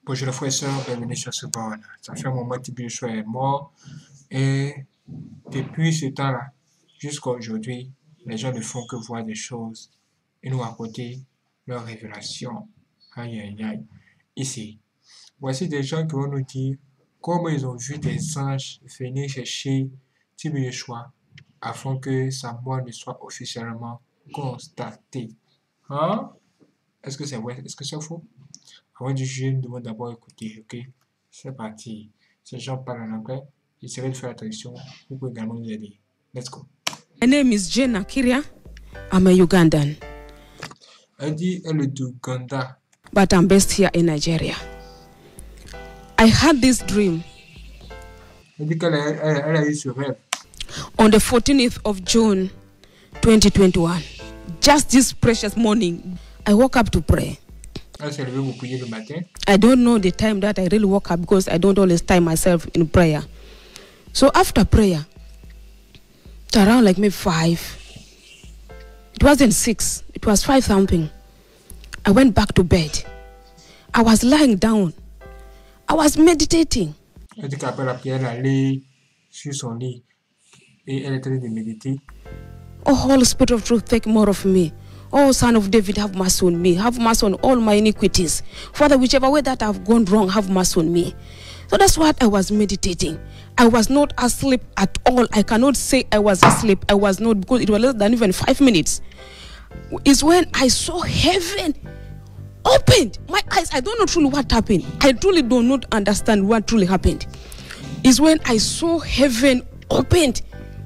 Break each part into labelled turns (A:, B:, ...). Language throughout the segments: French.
A: Bonjour les frères et sœurs, bienvenue sur ce bord. Ça fait un moment que TB Joshua est mort et depuis ce temps-là jusqu'à aujourd'hui, les gens ne font que voir des choses et nous raconter leurs révélations. Aïe aïe aïe. Ici, voici des gens qui vont nous dire comment ils ont vu des anges venir chercher TB Joshua afin que sa mort ne soit officiellement constatée. Hein? Est-ce que c'est vrai? Est-ce que c'est faux? Avant de juger, nous devons d'abord écouter, ok? C'est parti. Ces gens parlent en anglais. J'essaierai de faire attention. Vous pouvez également nous aider. Let's go.
B: My name is Jenna Kiria. I'm a Ugandan,
A: Elle dit, elle est d'Ouganda.
B: but I'm based here in Nigeria. I had this dream
A: Elle dit qu'elle a eu ce rêve.
B: on the 14th of June, 2021. Just this precious morning, I woke up to pray.
A: Elle s'est levée pour prier le matin.
B: I don't know the time that I really woke up because I don't always time myself in prayer. So after prayer, it's around like maybe 5. It wasn't 6. It was 5 something. I went back to bed. I was lying down. I was meditating.
A: Elle dit qu'après la prière, elle allait sur son lit et elle est en train de méditer.
B: Oh, Holy Spirit of truth, take more of me. Oh, Son of David, have mercy on me. Have mercy on all my iniquities. Father, whichever way that I've gone wrong, have mercy on me. So that's what I was meditating. I was not asleep at all. I cannot say I was asleep. I was not, because it was less than even 5 minutes. Is when I saw heaven opened. My eyes, I don't know truly what happened. I truly do not understand what truly happened. Is when I saw heaven opened.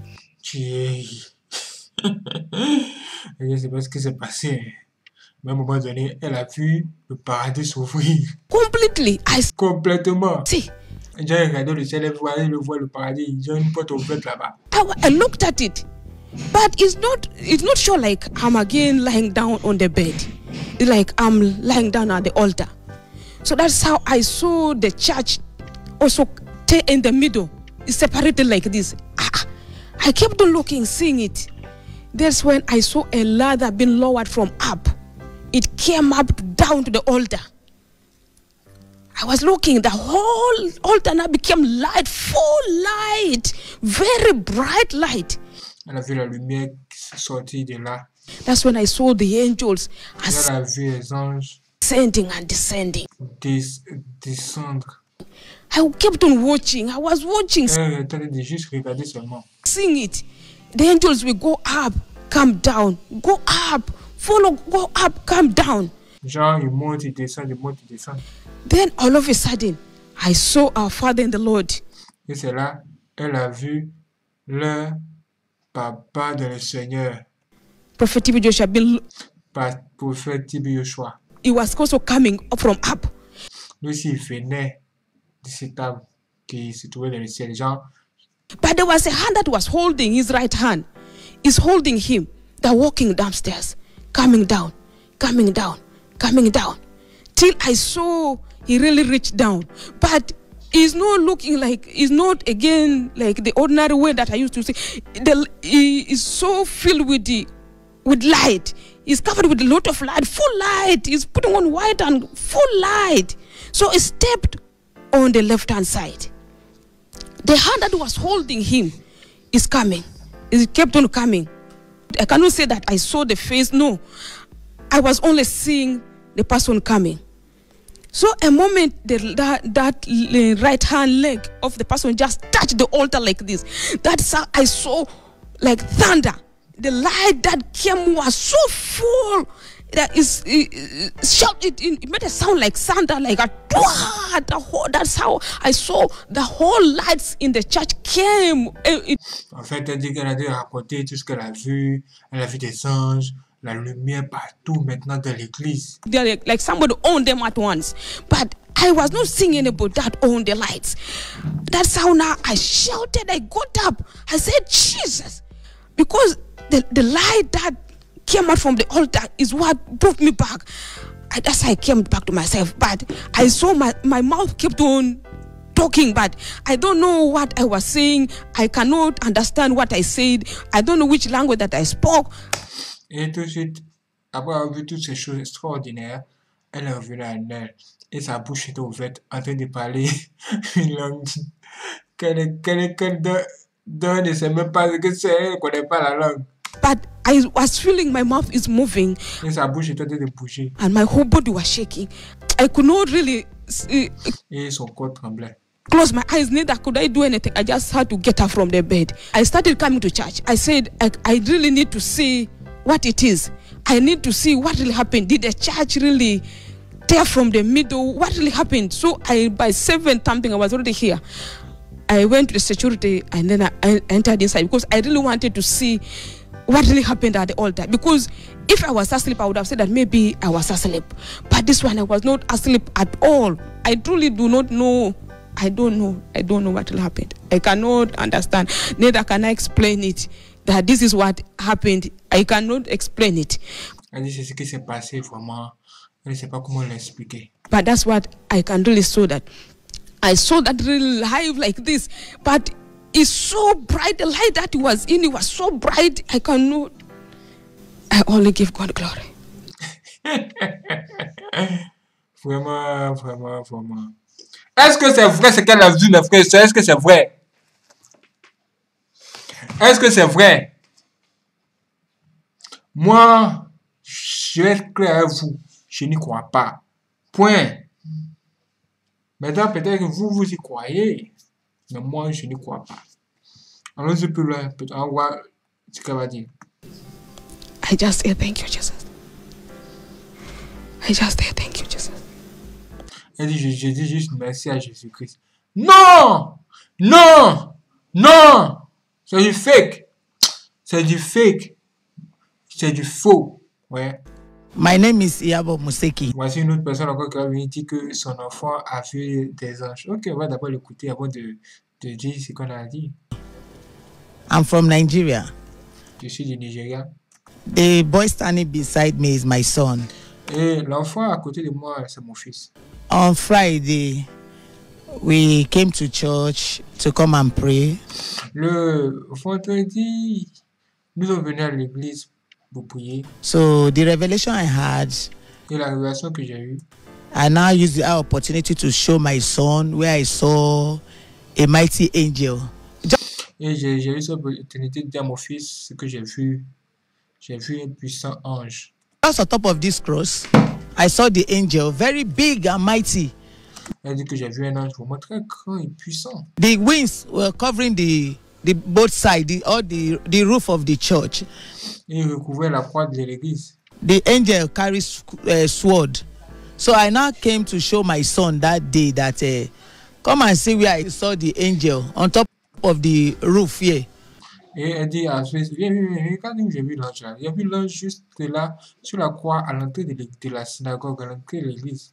A: Je ne sais pas ce qui s'est passé. Mais à un moment donné, elle a vu le paradis s'ouvrir.
B: Completely.
A: Complètement.
B: See.
A: J'ai regardé le ciel, elle voit le paradis. J'ai une porte ouverte là-bas.
B: I looked at it, but it's not sure like I'm again lying down on the bed. It's like I'm lying down at the altar. So that's how I saw the church also in the middle. It's separated like this. I kept on looking, seeing it. That's when I saw a ladder being lowered from up. It came up down to the altar. I was looking, the whole altar now became light, full light, very bright light.
A: Elle a vu la lumière sortir de là.
B: That's when I saw the angels
A: Elle a vu les anges
B: ascending and descending.
A: Descendre.
B: I kept on watching. I was watching,
A: Elle était de juste regarder seulement.
B: seeing it. The angels will go up, come down, go up, follow, go up, come down.
A: Genre, ils montent, ils descendent, ils montent, ils descendent.
B: Then all of a sudden, I saw our Father in the Lord.
A: Et c'est là, elle a vu le papa de le Seigneur,
B: Prophet TB Joshua,
A: prophète TB Joshua.
B: he was also coming up from up.
A: Lui aussi, il venait de cette table qui se trouvait dans le ciel. Genre,
B: But there was a hand that was holding his right hand. Is holding him. They're walking downstairs, coming down, coming down, coming down. Till I saw he really reached down. But he's not looking like, he's not again like the ordinary way that I used to see. He is so filled with light. He's covered with a lot of light, full light. He's putting on white and full light. So he stepped on the left-hand side. The hand that was holding him is coming. It kept on coming. I cannot say that I saw the face. No. I was only seeing the person coming. So a moment that right hand leg of the person just touched the altar like this. That's how I saw like thunder. The light that came was so full that it made a sound like thunder, like a that's how I saw the whole lights in the church came.
A: En fait, elle dit qu'elle a dû raconter tout ce qu'elle a vu. Elle a vu des anges, la lumière partout maintenant dans l'église.
B: They're like somebody owned them at once. But I was not seeing anybody that owned the lights. That's how now I shouted, I got up. I said, Jesus. Because the light that came out from the altar is what brought me back. That's how I came back to myself. But I saw my mouth kept on talking, but I don't know what I was saying. I cannot understand what I said. I don't know which language that I spoke.
A: Et tout de suite, après avoir vu toutes ces choses extraordinaires, elle est revenue à elle. et sa bouche était ouverte en train de parler une langue qu'elle ne sait même pas ce que c'est, elle ne connaît pas la langue.
B: But I was feeling my mouth is moving
A: Et sa bouche était en train de bouger
B: and my whole body was shaking. I could not really
A: et son corps tremblait.
B: close my eyes, neither could I do anything. I just had to get up from the bed. I started coming to church. I said, I really need to see what it is. I need to see what really happened. Did the church really tear from the middle? What really happened? So by 7 something, I was already here. I went to the security and then I entered inside because I really wanted to see what really happened at the altar. Because if I was asleep, I would have said that maybe I was asleep. But this one, I was not asleep at all. I truly do not know. I don't know what will happen. I cannot understand. Neither can I explain it. That this is what happened. I cannot explain it.
A: Elle dit c'est ce qui s'est passé vraiment. Elle ne sait pas comment l'expliquer.
B: But that's what I can really saw that. I saw that really live like this. But it's so bright. The light that was in it was so bright. I cannot. I only give God glory.
A: Vraiment. Est-ce que c'est vrai ce qu'elle a vu, les frères et sœurs? Est-ce que c'est vrai? Est-ce que c'est vrai? Moi, je vais être clair avec vous. Je n'y crois pas. Point. Maintenant, peut-être que vous y croyez. Mais moi, je n'y crois pas. Allons un peu loin. On voit ce qu'elle va dire.
B: I just say thank you, Jesus. I just say thank you, Jesus.
A: Elle dit, je dis juste merci à Jésus-Christ. Non! Non! Non! C'est du fake. C'est du fake. C'est du faux. Ouais.
C: My name is Iyabo Museki.
A: Voici une autre personne encore qui a venu dire que son enfant a vu des anges. Ok, on va d'abord l'écouter avant de dire ce qu'on a dit.
C: I'm from Nigeria.
A: Je suis du Nigeria.
C: The boy standing beside me is my son.
A: Et l'enfant à côté de moi, c'est mon fils.
C: On Friday, we came to church to come and pray.
A: Le vendredi, nous sommes venus à l'église pour prier.
C: So the revelation I had,
A: Et la révélation que j'ai eue,
C: I now used the opportunity to show my son where I saw a mighty angel.
A: et j'ai eu cette opportunité de dire à mon fils ce que j'ai vu. J'ai vu un puissant ange.
C: Just on top of this cross, I saw the angel, very big and mighty.
A: Elle dit que j'ai vu un ange vraiment très grand et puissant.
C: The wings were covering the both sides, the roof of the church.
A: Et il recouvrait la croix de l'église.
C: The angel carries sword. So I now came to show my son that day that come and see where I saw the angel on top of the roof here.
A: Et elle dit à son fils, viens, regarde où j'ai vu l'ange là. J'ai vu l'ange juste là, sur la croix, à l'entrée de la synagogue, à l'entrée de l'église.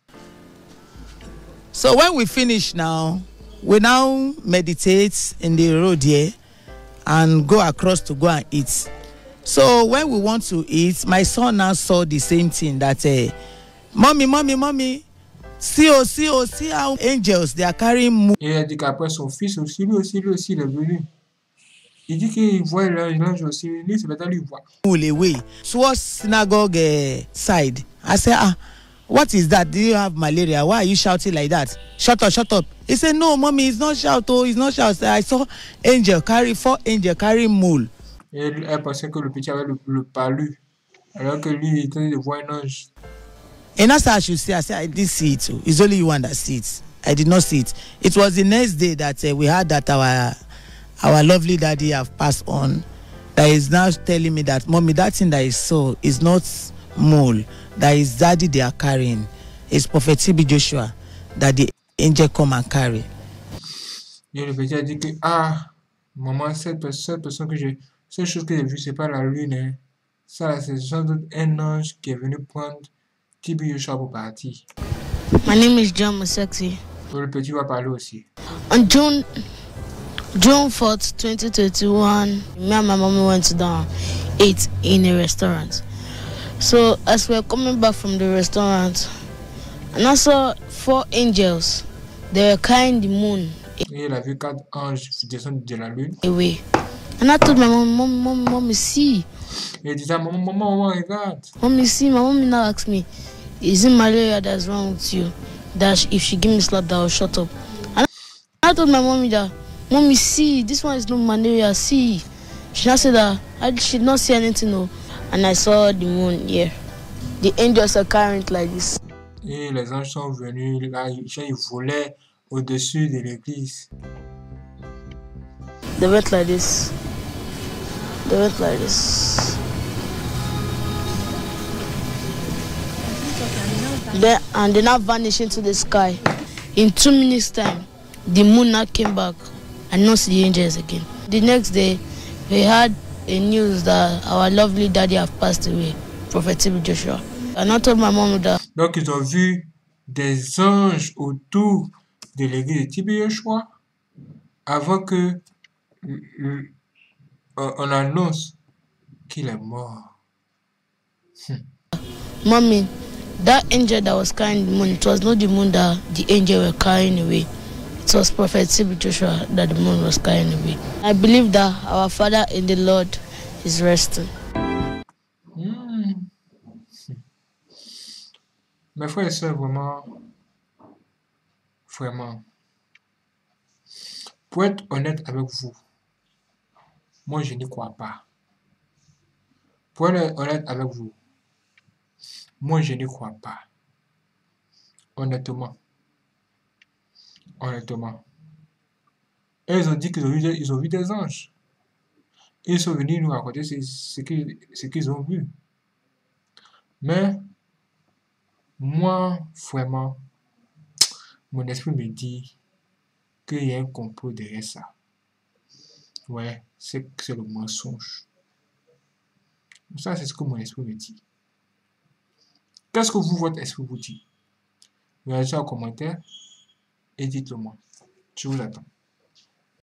C: So when we finish now, we now meditate in the road here and go across to go and eat. So when we want to eat, my son now saw the same thing that, mommy, see how angels, they are carrying.
A: Et elle dit qu'après son fils aussi, lui aussi, il est venu. Il dit qu'il voit l'ange aussi, lui, c'est maintenant lui voit.
C: Away towards synagogue side. I said, what is that? Do you have malaria? Why are you shouting like that? Shut up. He said, no, mommy, it's not shout. Oh, it's not shout. I saw 4 angels carry mule.
A: Et elle pensait que le petit avait le palu, alors que lui, il était de voir un ange.
C: And that's how I should say. I said, I didn't see it too. It's only you one that see it. I did not see it. It was the next day that we heard that our lovely daddy have passed on. That is now telling me that, mommy, that thing that I saw is not mole. That is daddy they are carrying. It's Prophet TB Joshua that the angel come and carry.
A: Et le petit a dit que, maman, cette personne que j'ai, cette chose que j'ai vue, c'est pas la lune, hein. Ça, c'est sans doute un ange qui est venu prendre TB Joshua pour partir.
D: My name is John Museki.
A: Le petit va parler aussi.
D: On June 4th, 2021, me and my mommy went down, ate in a restaurant. So as we were coming back from the restaurant, and I saw 4 angels. They were carrying the moon
A: Et il a vu 4 anges descendre de la lune.
D: away. And I told my mommy, see.
A: Et il disait, maman, regarde.
D: Mommy, see. My mommy now asked me, is it malaria that's wrong with you? that if she give me slap, that I'll shut up. And I told my mommy that, Mommy, see, this one is not malaria, see. She now said that she did not see anything, no. And I saw the moon here. The angels are carrying it like this.
A: Et les anges sont venus, là, ils volaient au-dessus de l'église.
D: They went like this. They went like this. And they now vanished into the sky. In 2 minutes' time, the moon now came back and not see the angels again. The next day, we had a news that our lovely daddy have passed away, Prophet TB Joshua. And I told my mom that.
A: Donc ils ont vu des anges autour de l'église de TB Joshua avant que on annonce qu'il est mort.
D: Mommy, that angel that was carrying the moon, it was not the moon that the angel were carrying away. It was Prophet TB Joshua that the moon was carrying away. I believe that our Father in the Lord is resting.
A: Mes frères et sœurs, vraiment, pour être honnête avec vous, moi je n'y crois pas. Pour être honnête avec vous, moi je n'y crois pas. Honnêtement. Et ils ont dit qu'ils ont vu des anges. Et ils sont venus nous raconter ce qu'ils ont vu. Mais moi, vraiment, mon esprit me dit qu'il y a un complot derrière ça. Ouais, c'est le mensonge. Ça, c'est ce que mon esprit me dit. Qu'est-ce que votre esprit vous dit? Réagissez en commentaire et dites-le moi. Je vous attends.